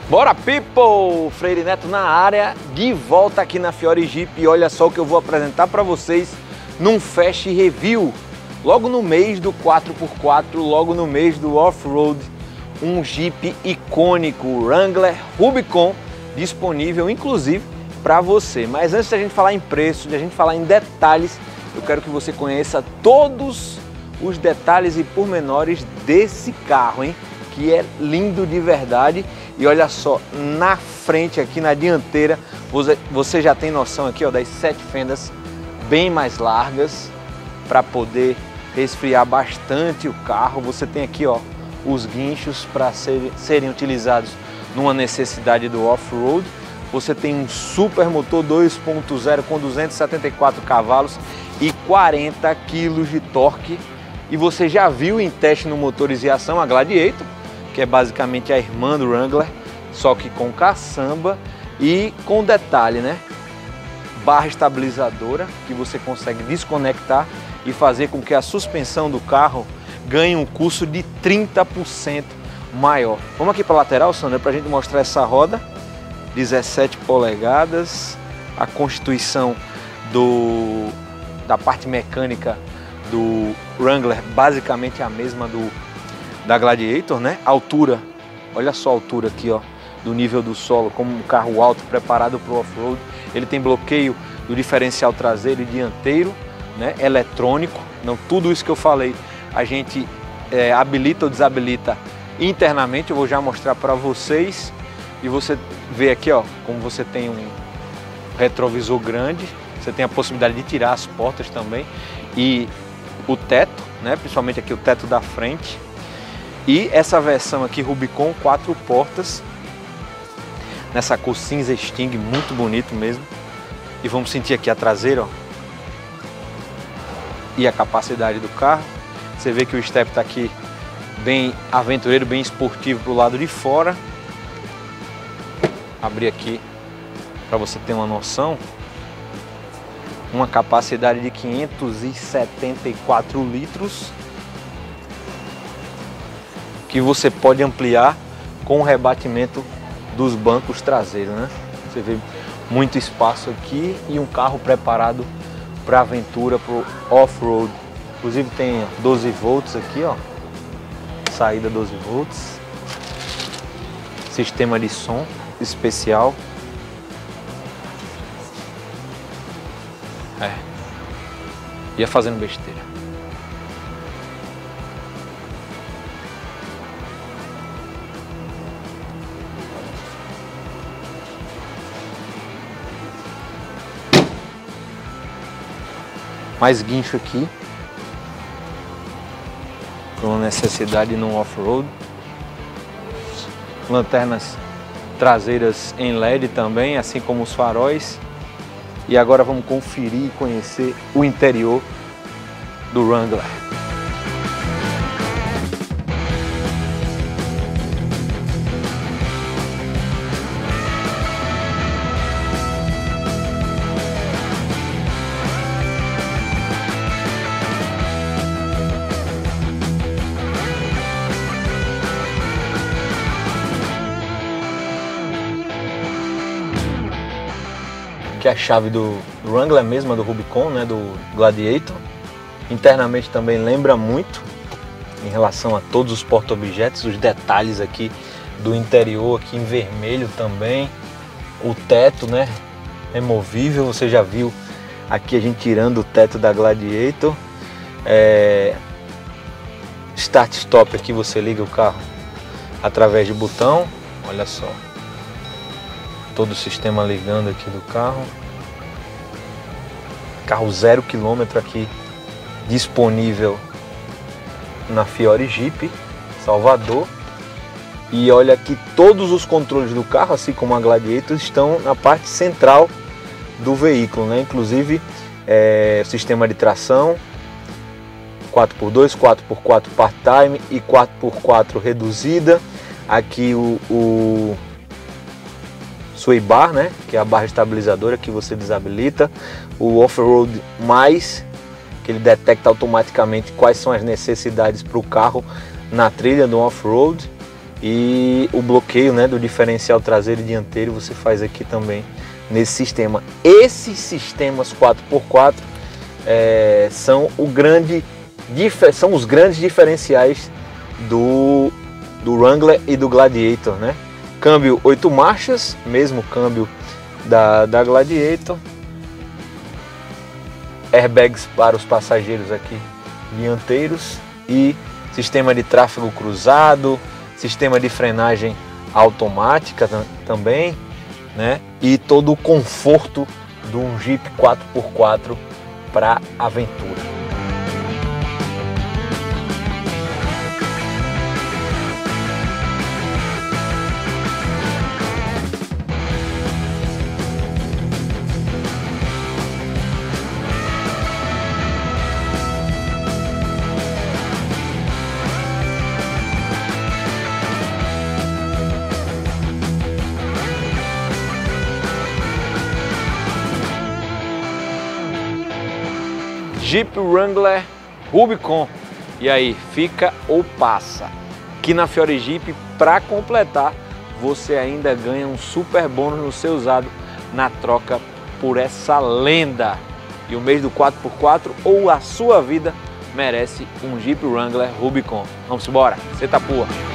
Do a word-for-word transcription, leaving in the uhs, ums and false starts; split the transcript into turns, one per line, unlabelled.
Bora, people! Freire Neto na área, de volta aqui na Fiore Jeep. E olha só o que eu vou apresentar para vocês num Fast Review. Logo no mês do quatro por quatro, logo no mês do off-road, um Jeep icônico, Wrangler Rubicon, disponível inclusive para você. Mas antes da gente falar em preço, de a gente falar em detalhes, eu quero que você conheça todos os detalhes e pormenores desse carro, hein? Que é lindo de verdade. E olha só, na frente aqui, na dianteira, você já tem noção aqui, ó, das sete fendas bem mais largas para poder resfriar bastante o carro. Você tem aqui, ó, os guinchos para serem, serem utilizados numa necessidade do off-road. Você tem um super motor dois ponto zero com duzentos e setenta e quatro cavalos e quarenta quilos de torque. E você já viu em teste no Motorização a Gladiator, que é basicamente a irmã do Wrangler, só que com caçamba e com detalhe, né? Barra estabilizadora, que você consegue desconectar e fazer com que a suspensão do carro ganhe um custo de trinta por cento maior. Vamos aqui para a lateral, Sandra, para a gente mostrar essa roda, dezessete polegadas, a constituição do, da parte mecânica do Wrangler basicamente é a mesma do da Gladiator, né? Altura, olha só a altura aqui, ó, do nível do solo, como um carro alto preparado para o off-road. Ele tem bloqueio do diferencial traseiro e dianteiro, né? Eletrônico. Não, tudo isso que eu falei a gente é, habilita ou desabilita internamente. Eu vou já mostrar para vocês e você vê aqui, ó, como você tem um retrovisor grande, você tem a possibilidade de tirar as portas também e o teto, né? Principalmente aqui o teto da frente. E essa versão aqui Rubicon, quatro portas, nessa cor cinza Sting, muito bonito mesmo. E vamos sentir aqui a traseira, ó, e a capacidade do carro. Você vê que o step está aqui bem aventureiro, bem esportivo para o lado de fora. Abrir aqui para você ter uma noção. Uma capacidade de quinhentos e setenta e quatro litros. Que você pode ampliar com o rebatimento dos bancos traseiros, né? Você vê muito espaço aqui e um carro preparado para aventura, para o off-road. Inclusive tem doze volts aqui, ó, saída doze volts, sistema de som especial. É, ia fazendo besteira. Mais guincho aqui, por uma necessidade no off-road. Lanternas traseiras em L E D também, assim como os faróis. E agora vamos conferir e conhecer o interior do Wrangler. Que é a chave do, do Wrangler mesmo, do Rubicon, né, do Gladiator. Internamente também lembra muito em relação a todos os porta-objetos, os detalhes aqui do interior, aqui em vermelho também. O teto, né, removível, você já viu aqui a gente tirando o teto da Gladiator. É... Start-stop aqui, você liga o carro através de botão, olha só. Todo o sistema ligando aqui do carro. Carro zero quilômetro aqui disponível na Fiore Jeep, Salvador. E olha que todos os controles do carro, assim como a Gladiator, estão na parte central do veículo, né? Inclusive é, sistema de tração quatro por dois, quatro por quatro part-time e quatro por quatro reduzida. Aqui o, o Sway Bar, né, que é a barra estabilizadora que você desabilita, o Off-Road Mais, que ele detecta automaticamente quais são as necessidades para o carro na trilha do off-road, E o bloqueio, né, do diferencial traseiro e dianteiro você faz aqui também nesse sistema. Esses sistemas quatro por quatro é, são, o grande, são os grandes diferenciais do, do Wrangler e do Gladiator, né? Câmbio oito marchas, mesmo câmbio da, da Gladiator. Airbags para os passageiros aqui dianteiros e sistema de tráfego cruzado, sistema de frenagem automática também, né? E todo o conforto de um Jeep quatro por quatro para aventura. Jeep Wrangler Rubicon. E aí, fica ou passa? Aqui na Fiore Jeep, para completar, você ainda ganha um super bônus no seu usado na troca por essa lenda. E o mês do quatro por quatro ou a sua vida merece um Jeep Wrangler Rubicon. Vamos embora, Setapua!